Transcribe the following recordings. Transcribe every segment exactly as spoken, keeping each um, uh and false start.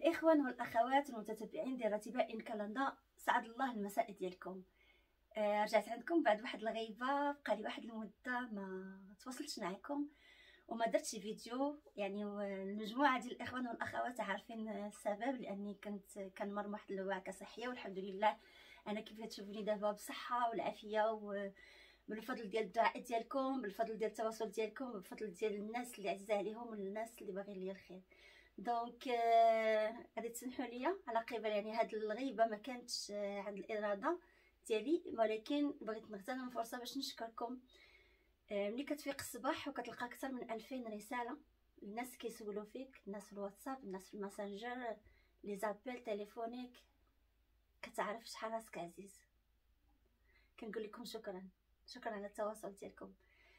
الإخوان والأخوات المتتبعين ديال رتيبة إن كالندا، سعد الله المساء ديالكم. آه رجعت عندكم بعد واحد الغيبة، بقالي واحد المدة ما تواصلتش معكم وما درتش فيديو. يعني المجموعة ديال الإخوان والأخوات عارفين السبب، لأني كنت كنمر واحد الوعكة صحية، والحمد لله أنا كيف تشوفوني دابا بصحة والعافية، و بالفضل ديال الدعاء ديالكم، بالفضل ديال التواصل ديالكم، بالفضل ديال الناس اللي عزيزه عليهم والناس اللي باغيين لي الخير. دونك غادي آه تسمحوا لي على قبل، يعني هاد الغيبه ما كانتش آه عند الاراده ديالي، ولكن بغيت نغتنم الفرصه باش نشكركم. آه ملي كتفيق الصباح وكتلقى اكثر من ألفين رساله، الناس كيسولوا فيك، الناس في الواتساب، الناس في الماسنجر، لي زابيل تليفونيك، كتعرف شحال راسك عزيز. كنقول لكم شكرا شكرا على التواصل ديالكم.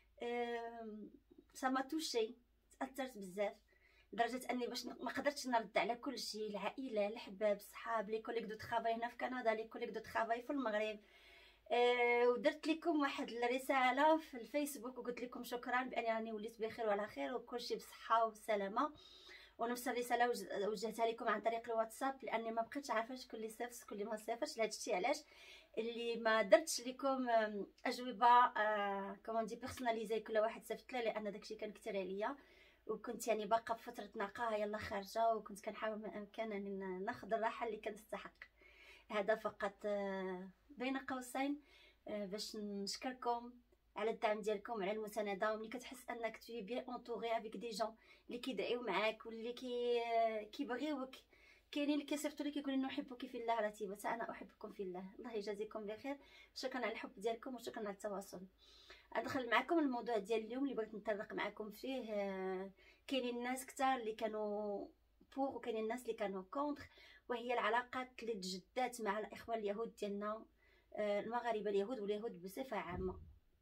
سما توشي، تاثرت بزاف لدرجه اني باش ما قدرتش نرد على كل شيء، العائله، الحباب، الصحاب، لي كوليك دو ترافاي هنا في كندا، لي كوليك دو ترافاي في المغرب. أه ودرت لكم واحد الرساله في الفيسبوك وقلت لكم شكرا باني راني وليت بخير وعلى خير وكل شيء بصحه وسلامه، ونفس الرساله وجهتها لكم عن طريق الواتساب، لاني ما بقيتش عارفه شكون اللي صيفط شكون اللي ما صيفطش. لهذا الشيء علاش اللي ما درتش لكم اجوبه آه كومون دي بيرسوناليزي كل واحد صيفط له، لان داكشي كان كثير عليا، وكنت يعني باقا بفتره نقاهه يلا خارجه، وكنت كنحاول ما امكن اني ناخذ الراحه اللي كنستحق. هذا فقط آه بين قوسين آه باش نشكركم على الدعم ديالكم وعلى المسانده. وملي كتحس انك تي بيان اونطوري افيك دي جون اللي كيدعيو معاك واللي كي كيبغيوك، كاينين اللي كيصيفطوا لي كيقولوا نحبك في الله رتيبه، انا احبكم في الله. الله يجازيكم بخير، شكرا على الحب ديالكم وشكرا على التواصل. ادخل معكم الموضوع ديال اليوم اللي بغيت نطرق معكم فيه. كاينين الناس كتار اللي كانوا بور وكاينين الناس اللي كانوا كونتر، وهي العلاقات اللي تجدات مع الاخوان اليهود ديالنا، المغاربه اليهود واليهود بصفه عامه.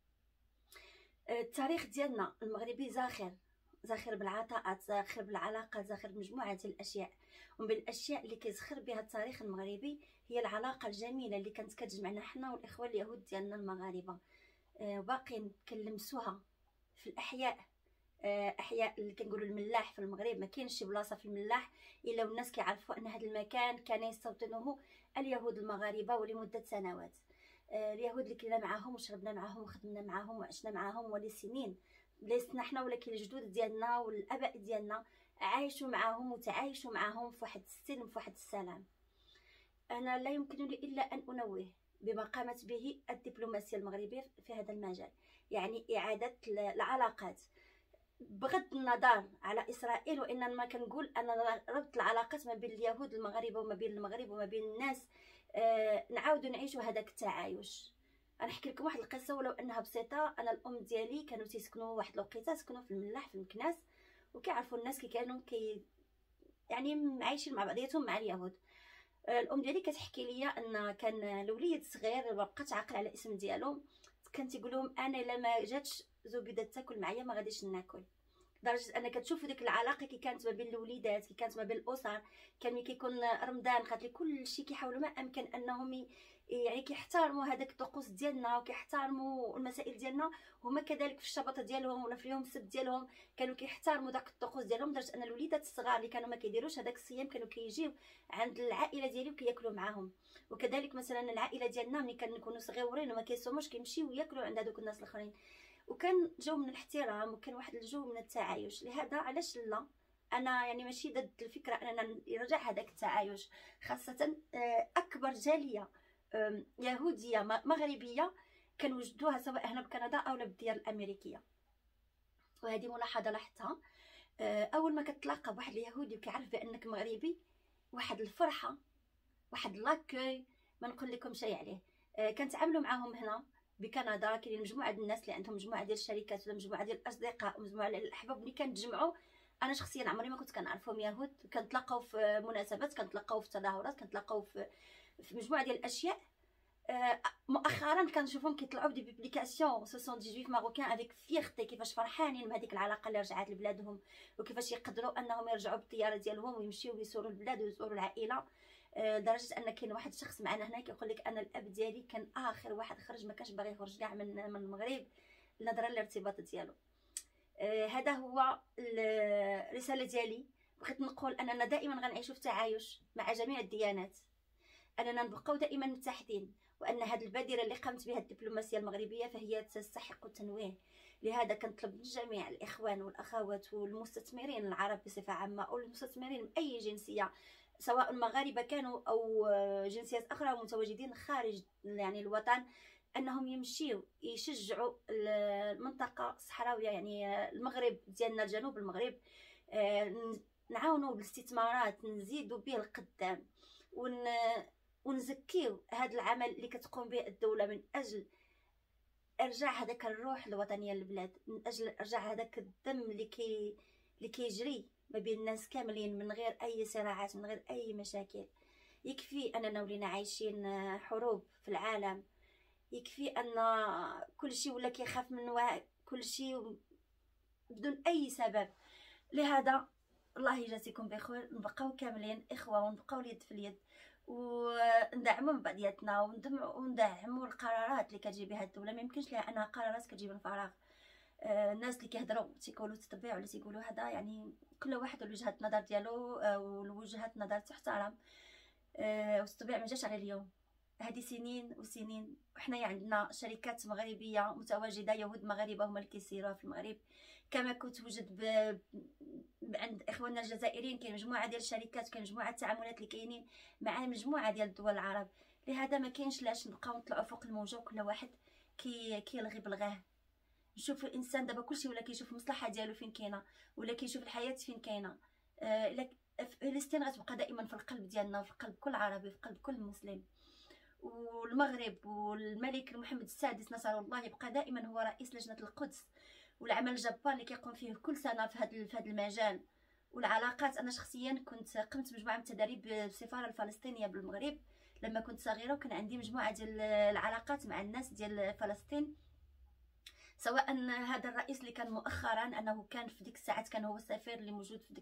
التاريخ ديالنا المغربي زاخر زاخر بالعطاءات، زاخر بالعلاقات، زاخر بمجموعه ديال الاشياء. ومن بين الاشياء اللي كيزخر بها التاريخ المغربي هي العلاقه الجميله اللي كانت كتجمعنا حنا والاخوه اليهود ديالنا المغاربه. أه باقين كنلمسوها في الاحياء، أه احياء اللي كنقولوا الملاح في المغرب. ما كاينش شي بلاصه في الملاح الا والناس كيعرفوا ان هذا المكان كان يستوطنه اليهود المغاربه ولمده سنوات. أه اليهود اللي كنا معاهم وشربنا معاهم وخدمنا معاهم وعشنا معاهم ولسنين، لسنا حنا ولكن الجدود ديالنا والاباء ديالنا عايشوا معاهم وتعايشوا معاهم في واحد السلم، في واحد السلام. انا لا يمكنني الا ان انوه بما قامت به الدبلوماسيه المغربيه في هذا المجال، يعني اعاده العلاقات بغض النظر على اسرائيل. وانما كنقول انا ربط العلاقات ما بين اليهود المغاربه وما بين المغرب وما بين الناس، آه نعاودوا نعيشوا هذاك التعايش. غنحكي لكم واحد القصه ولو انها بسيطه. انا الام ديالي كانوا تيسكنوا واحد الوقيته، سكنوا في الملاح في المكناس، وكيعرفوا الناس كي كانوا كي يعني عايشين مع بعضياتهم مع اليهود. الام ديالي كتحكي لي ان كان الوليد صغير ما بقاش عاقل على الاسم ديالو، كان تيقول لهم انا الا ما جاتش زبيده تاكل معايا ما غاديش ناكل. لدرجه ان كتشوفوا ديك العلاقه كي كانت ما بين الوليدات، كي كانت ما بين الاسر. كان ملي كيكون رمضان قالت لي كلشي كيحاولوا ما امكن انهم يعني كيحترموا هذاك الطقوس ديالنا وكيحترموا المسائل ديالنا، هما كذلك في الشبطه ديالهم ولا في يوم السبت ديالهم كانوا كيحترموا داك الطقوس ديالهم، لدرجه ان الوليدات الصغار اللي كانوا ما كيديروش هذاك الصيام كانوا كيجيو عند العائله ديالي وكياكلوا معاهم. وكذلك مثلا العائله ديالنا ملي كنكونوا صغيورين وما كيصوموش كيمشيو ياكلوا عند هذوك الناس الاخرين، وكان جو من الاحترام وكان واحد الجو من التعايش. لهذا علاش لا انا يعني ماشي ضد الفكره اننا يرجع هذاك التعايش، خاصه اكبر جاليه يهوديه مغربيه كنوجدوها سواء هنا بكندا او بالديار الامريكيه. وهذه ملاحظه لاحظتها، اول ما كتلاقى بواحد اليهودي وكيعرف بانك مغربي، واحد الفرحه، واحد لاكوي ما نقول لكم شيء عليه. كنتعاملوا معاهم هنا بكندا. كاينين مجموعه ديال الناس اللي عندهم مجموعه ديال الشركات ولا مجموعه ديال الاصدقاء ومجموعه ديال الاحباب اللي كنتجمعوا. انا شخصيا عمري ما كنت كنعرفهم يهود، كنتلاقاو في مناسبات، كنتلاقاو في تظاهرات، كنتلاقاو في في مجموعه ديال الاشياء. آه مؤخرا كنشوفهم كيطلعوا بدي بوبليكاسيون سو سون دي جويف ماروكان افيك فيغتي، كيفاش فرحانين بهذيك العلاقه اللي رجعت لبلادهم، وكيفاش يقدروا انهم يرجعوا بالطياره ديالهم ويمشيو ويزوروا البلاد ويزوروا العائله. لدرجه ان كاين واحد الشخص معنا هنا كيقول لك انا الاب ديالي كان اخر واحد خرج، ما كانش باغي يخرج كاع من من المغرب نظرا للارتباط ديالو. آه هذا هو الرساله ديالي. بغيت نقول اننا دائما غنعيشوا في تعايش مع جميع الديانات، اننا نبقاو دائما متحدين، وان هذه البادره اللي قامت بها الدبلوماسيه المغربيه فهي تستحق التنويه. لهذا كنطلب من جميع الاخوان والاخوات والمستثمرين العرب بصفه عامه، او المستثمرين من اي جنسيه، سواء مغاربه كانوا او جنسيات اخرى متواجدين خارج يعني الوطن، انهم يمشيو يشجعوا المنطقه الصحراويه، يعني المغرب ديالنا، جنوب المغرب، نعاونوا بالاستثمارات، نزيدوا به القدام، ون ونزكيو هذا العمل اللي كتقوم به الدوله من اجل ارجاع هذاك الروح الوطنيه للبلاد، من اجل ارجاع هذاك الدم اللي كي اللي كيجري ما بين الناس كاملين من غير اي صراعات، من غير اي مشاكل. يكفي اننا ولينا عايشين حروب في العالم، يكفي ان كل شيء ولا كيخاف من كل شيء بدون اي سبب. لهذا الله يجازيكم بخير، نبقاو كاملين اخوه، ونبقاو اليد في اليد، وندعموا من بعضياتنا، وندعموا القرارات اللي كتجي بها الدوله. ما يمكنش لها انها قرارات كتجي من فراغ. آه الناس اللي كيهضروا تيقولوا تتبع ولا تيقولوا هذا، يعني كل واحد وجهه النظر ديالو، آه والوجهات النظر تحترم. آه والتطبيع ما جاش على اليوم، هذه سنين وسنين، وحنايا عندنا شركات مغربيه متواجده، يهود مغاربه هما اللي كيسيروها في المغرب، كما كتوجد ب... عند اخواننا الجزائريين. كاين مجموعه ديال الشركات، كاين مجموعه التعاملات اللي كاينين مع مجموعه ديال الدول العرب. لهذا ما كاينش لاش نبقاو نطلعوا فوق الموجه وكل واحد كي كيلغي بلغاه. نشوف الانسان دابا كلشي ولا كيشوف المصلحه ديالو فين كاينه، ولا كيشوف الحياه فين كاينه. آه فلسطين غتبقى دائما في القلب ديالنا، وفي قلب كل عربي، في قلب كل مسلم. والمغرب والملك محمد السادس نصر الله يبقى دائما هو رئيس لجنه القدس، والعمل الجبار اللي كيقوم فيه كل سنه في هذا في هذا المجال. والعلاقات، انا شخصيا كنت قمت مجموعه من التدريب بالسفاره الفلسطينيه بالمغرب لما كنت صغيره، وكان عندي مجموعه ديال العلاقات مع الناس ديال فلسطين، سواء هذا الرئيس اللي كان مؤخرا انه كان في ديك الساعات كان هو السفير اللي موجود في ديك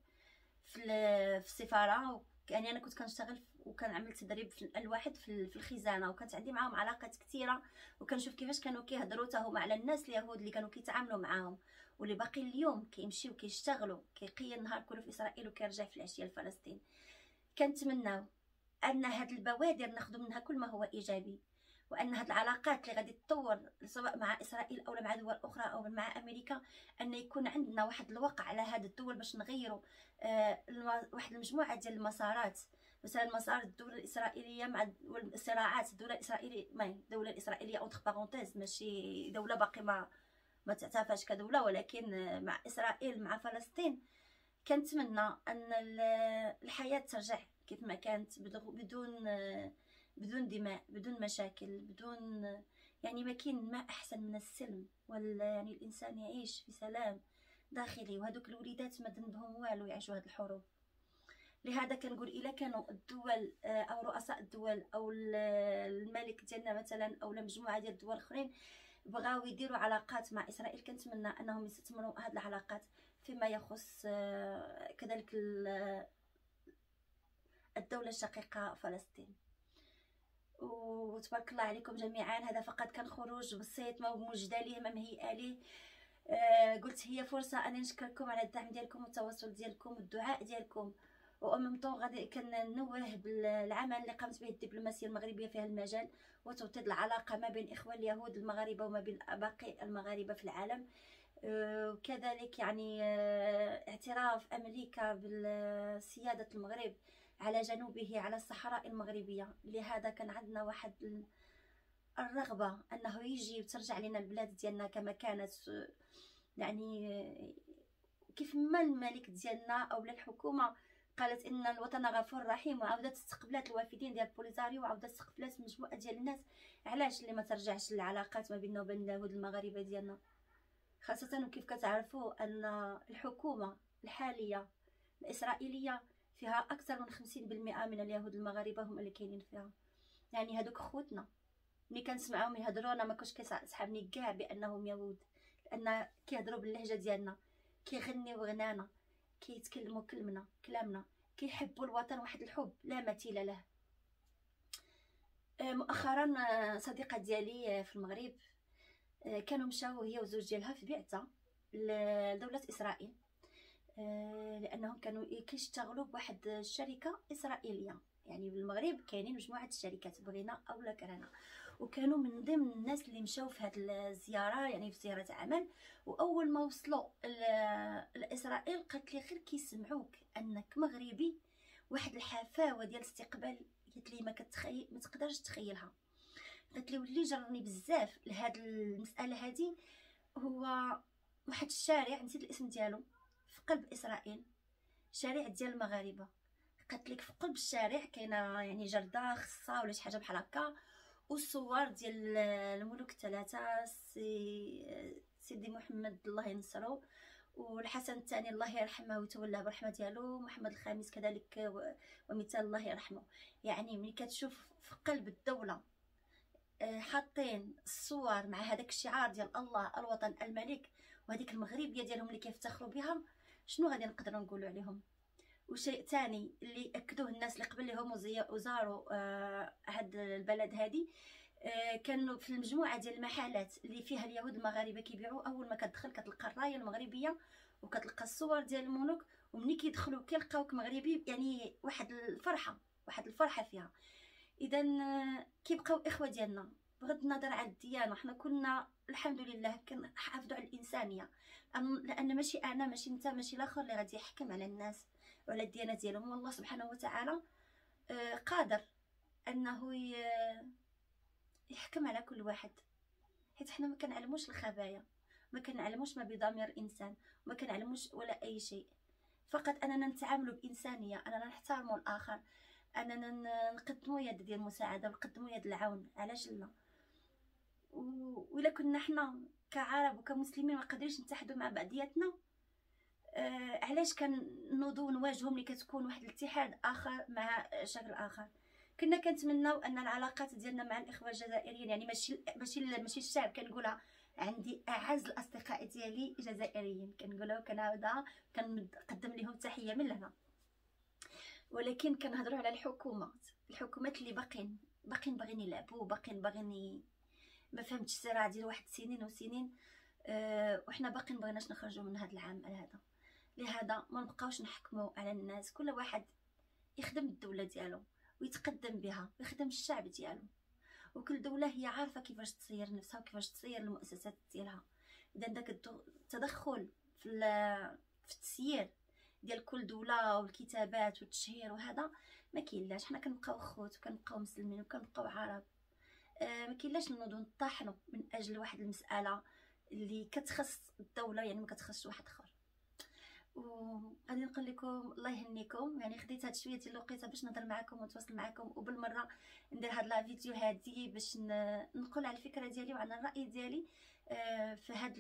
في في السفاره، يعني انا كنت كنشتغل وكان عملت تدريب في الواحد في الخزانه، وكانت عندي معاهم علاقات كثيره، وكنشوف كيفاش كانوا كيهضروا حتى هما على الناس اليهود اللي كانوا كيتعاملوا معاهم، واللي باقي اليوم كيمشيو كيشتغلوا كيقي النهار كله في اسرائيل وكيرجع في العشيه لفلسطين. كنتمناو ان هاد البوادر ناخذ منها كل ما هو ايجابي، وان هاد العلاقات اللي غادي تطور سواء مع اسرائيل او مع دول اخرى او مع امريكا، ان يكون عندنا واحد الوقع على هاد الدول باش نغيروا آه واحد المجموعه ديال المسارات، مثلا مسار الدوله الاسرائيليه مع الصراعات. الدوله الاسرائيليه ما الدوله الاسرائيليه اوتر بارونتيز، ماشي دوله باقي ما ما تعترفش كدوله، ولكن مع اسرائيل مع فلسطين كنتمنى ان الحياه ترجع كيف ما كانت، بدون بدون دماء، بدون مشاكل، بدون يعني ما كاين ما احسن من السلم، ولا يعني الانسان يعيش في سلام داخلي، وهذوك الوليدات ما ذنبهم والو يعيشوا هذه الحروب. لهذا كنقول الا كانوا الدول او رؤساء الدول او الملك ديالنا مثلا او مجموعه ديال الدول الاخرين بغاو يديروا علاقات مع اسرائيل، كنتمنى انهم يستثمروا هذه العلاقات فيما يخص كذلك الدوله الشقيقه فلسطين. وتبارك الله عليكم جميعا. هذا فقط كان خروج بسيط ما موجده ليه ما مهيئه ليه. آه قلت هي فرصه اني نشكركم على الدعم ديالكم والتواصل ديالكم والدعاء ديالكم، وأممتو غادي كنوه بالعمل اللي قامت به الدبلوماسيه المغربيه في هذا المجال، وتوطيد العلاقه ما بين اخوان اليهود المغاربه وما بين باقي المغاربه في العالم. وكذلك يعني اعتراف امريكا بالسياده المغرب على جنوبه على الصحراء المغربيه. لهذا كان عندنا واحد الرغبه انه يجي وترجع لنا البلاد ديالنا كما كانت، يعني كيف ما الملك ديالنا او الحكومه قالت ان الوطن غفور رحيم، وعاودت استقبلات الوافدين ديال بوليزاريو، وعاودت استقبلات مجموعه ديال الناس. علاش اللي ما ترجعش العلاقات ما بيننا وبين اليهود المغاربه ديالنا؟ خاصه وكيف كتعرفوا ان الحكومه الحاليه الاسرائيليه فيها اكثر من خمسين بالمئة من اليهود المغاربه هم اللي كاينين فيها. يعني هذوك خوتنا ملي كنسمعهم يهضروا انا ما كنتش كيسحبني كاع بانهم يهود، لان كيهضروا باللهجه ديالنا، كيغنيو غنانا، كيتكلموا كلمنا كلامنا، كيحبوا الوطن واحد الحب لا مثيل له. مؤخرا صديقه ديالي في المغرب كانوا مشاو هي وزوج ديالها في بعثه لدوله اسرائيل، لان انهم كانوا كيشتغلوا بواحد الشركه اسرائيليه. يعني بالمغرب كاينين مجموعه الشركات بغينا او لا كرهنا، وكانوا من ضمن الناس اللي مشاو في هذه الزياره، يعني في زياره عمل. واول ما وصلوا لاسرائيل قالت لي غير كيسمعوك انك مغربي، واحد الحفاوه ديال الاستقبال قالت لي ما كتخيل ما تقدرش تخيلها. قالت لي واللي جرني بزاف لهاد المساله هذه هو واحد الشارع نسيت الاسم ديالو في قلب اسرائيل، شارع ديال المغاربه. قالت لك في قلب الشارع كاينه يعني جرده خصها ولا شي حاجه بحال هكا، والصور ديال الملوك الثلاثه، سي سيدي محمد الله ينصرو، والحسن الثاني الله يرحمه ويتولاه بالرحمه ديالو، محمد الخامس كذلك ومثال الله يرحمه. يعني ملي كتشوف في قلب الدوله حاطين الصور مع هذاك الشعار ديال الله الوطن الملك وهذيك المغربيه ديالهم اللي كيفتخروا بها، شنو غادي نقدروا نقولوا عليهم؟ وشيء ثاني اللي اكدوه الناس اللي قبل لهم وزاروا آه هاد البلد هادي، آه كانوا في المجموعه ديال المحلات اللي فيها اليهود المغاربه كيبيعوا، اول ما كتدخل كتلقى الرايه المغربيه وكتلقى الصور ديال الملوك، ومني كيدخلوا كيلقاوك مغربي، يعني واحد الفرحه واحد الفرحه فيها. اذا آه كيبقاو اخوه ديالنا بغض النظر على الديانه. حنا كنا الحمد لله كنحافظوا على الانسانيه، لان ماشي انا ماشي انت ماشي الاخر اللي غادي يحكم على الناس وعلى الديانه ديالهم. والله سبحانه وتعالى قادر انه يحكم على كل واحد، حيت حنا ما كنعلموش الخبايا، ما كنعلموش ما بضمير الانسان، ما كنعلموش ولا اي شيء. فقط اننا نتعاملوا بانسانيه، اننا نحترموا الاخر، اننا نقدموا يد ديال المساعده ونقدموا يد العون. علاش لا؟ وإلا كنا حنا كعرب وكمسلمين ما قادرينش نتحدوا مع بعضياتنا، آه علاش كنوضوا نواجهوا ملي كتكون واحد الاتحاد اخر مع شكل اخر؟ كنا كنتمناو ان العلاقات ديالنا مع الاخوه الجزائريين، يعني ماشي ماشي ماشي الشعب، كنقولها عندي اعز الاصدقاء ديالي جزائريين، كنقولها وكنعاودها كنقدم لهم تحيه من هنا. ولكن كنهضروا على الحكومات الحكومات اللي باقين باقين باغيين يلعبوا، باقين باغيين ما فهمتش الصراع ديال واحد سنين وسنين، أه وحنا باقيين مبغيناش نخرجوا من هذا العام هذا. لهذا ما نبقاوش نحكموا على الناس، كل واحد يخدم الدوله ديالو ويتقدم بها ويخدم الشعب ديالو، وكل دوله هي عارفه كيفاش تصير نفسها وكيفاش تصير المؤسسات ديالها. اذا داك التدخل في في التسيير ديال كل دوله والكتابات والتشهير وهذا ما كاينلاش. حنا كنبقاو خوت وكنبقاو مسلمين وكنبقاو عرب، آه ما كاينلاش نوضو نطاحنوا من اجل واحد المساله اللي كتخص الدوله، يعني ما كتخصش واحد اخر. وغادي نقول لكم الله يهنيكم، يعني خديت هاد شويه ديال الوقيته باش نهضر معكم ونتواصل معكم، وبالمره ندير هاد لا فيديو هادي باش نقول على الفكره ديالي وعلى الراي ديالي آه في هاد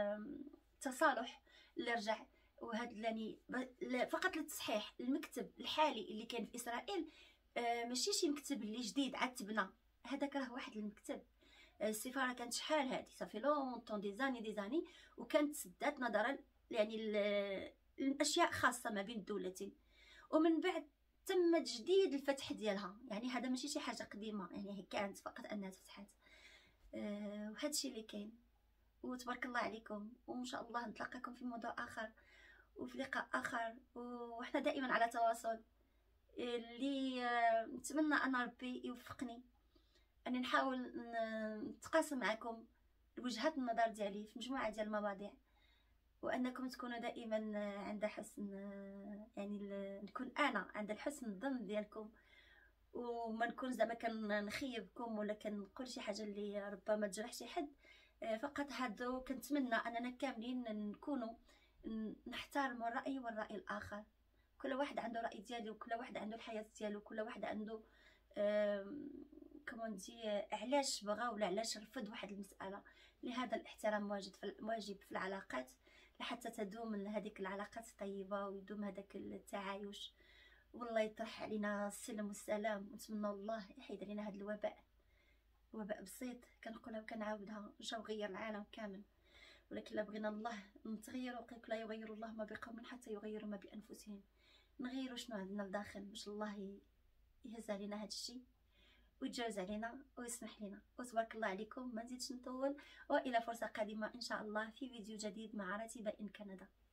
التصالح اللي رجع. وهاد يعني فقط للتصحيح، المكتب الحالي اللي كان في اسرائيل آه ماشي شي مكتب اللي جديد عاد تبنى، هذاك راه واحد المكتب. السفاره كانت شحال هادي صافي لونطون دي زاني دي زاني، وكانت سدات نظرا يعني الاشياء خاصه ما بين الدولتين، ومن بعد تم تجديد الفتح ديالها. يعني هذا ماشي شي حاجه قديمه، يعني هي كانت فقط انها تفتحات. أه وهذا الشيء اللي كاين، وتبارك الله عليكم، وان شاء الله نتلاقاكم في موضوع اخر وفي لقاء اخر، وحنا دائما على تواصل. اللي أه نتمنى ان ربي يوفقني اني نحاول نتقاسم معكم وجهات النظر ديالي في مجموعه ديال المواضيع، وانكم تكونوا دائما عند حسن يعني نكون انا عند الحسن الظن ديالكم، وما نكون زعما كنخيبكم ولا كنقول شي حاجه اللي ربما تجرح شي حد. فقط هادو كنتمنى اننا كاملين نكونوا نحترموا الراي والراي الاخر. كل واحد عنده راي ديالو، وكل واحد عنده الحياه ديالو، كل واحد عنده كمان دي علاش بغى ولا علاش رفض واحد المساله. لهذا الاحترام واجد في واجب في العلاقات لحتى تدوم هذيك العلاقات الطيبه ويدوم هذاك التعايش، والله يطرح علينا السلم والسلام. ونتمنى الله يحيد علينا هذا الوباء، وباء بسيط كنقولها وكنعاودها، جا وغير العالم كامل. ولكن لا بغينا الله نتغيروا، لا يغير الله ما بقوم حتى يغيروا ما بانفسهم. نغيروا شنو عندنا لداخل باش الله يهز علينا هذا الشيء ويتجاوز علينا ويسمح لنا. وتبارك الله عليكم، ما نزيدش نطول، والى فرصه قادمه ان شاء الله في فيديو جديد مع راتبه ان كندا.